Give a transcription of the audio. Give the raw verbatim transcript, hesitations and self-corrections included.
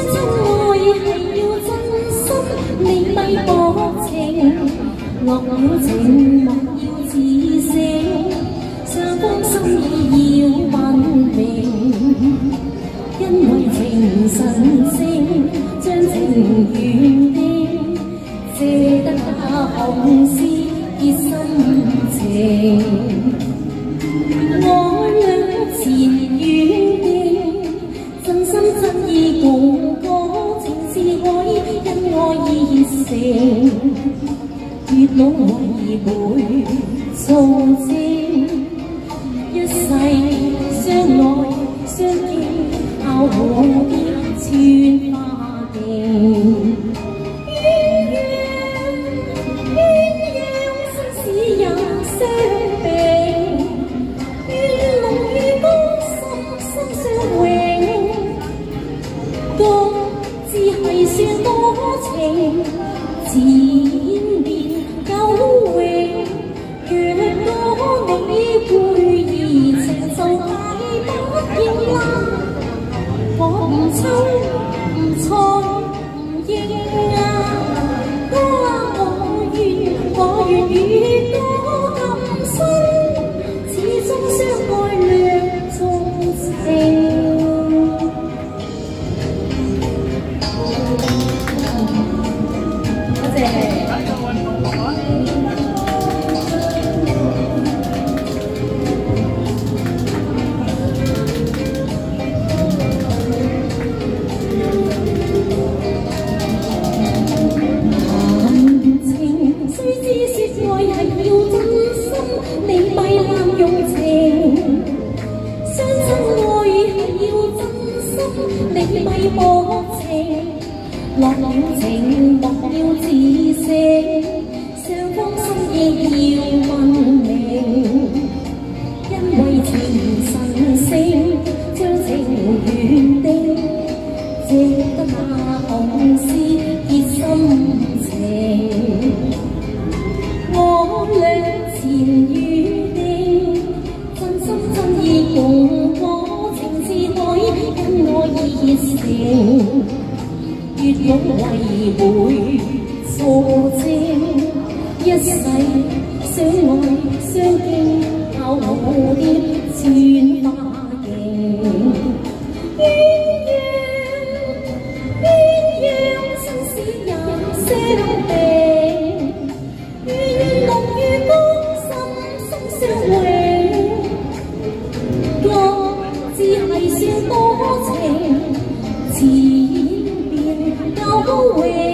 真愛係要真心，你咪薄情，落了情莫要自省，雙方心意要分明，因為情神聖，將情緣定，借得那紅絲結心情。 我倆前緣定，真心真意共過情是愛，因愛意熱誠，月老為媒做證，一世相愛相傾，靠我啲穿花徑。 只係算多情，自然變久永。若果你會移情，就太不應啦。我唔親唔睬唔應啊，多我願我願與多今生，始終相愛兩重情。 你咪薄情，落了情莫要自省，雙方心意要分明，因為情神聖，將情緣定，借得那紅絲結心情。我倆前緣定，真心真意共過情是愛，因愛意熱誠，月老為媒做證，一世相愛相傾，靠我啲穿花徑。鴛鴦鴛鴦生死也相定，願夢與光心心相永。各自係算多情，自然變久永。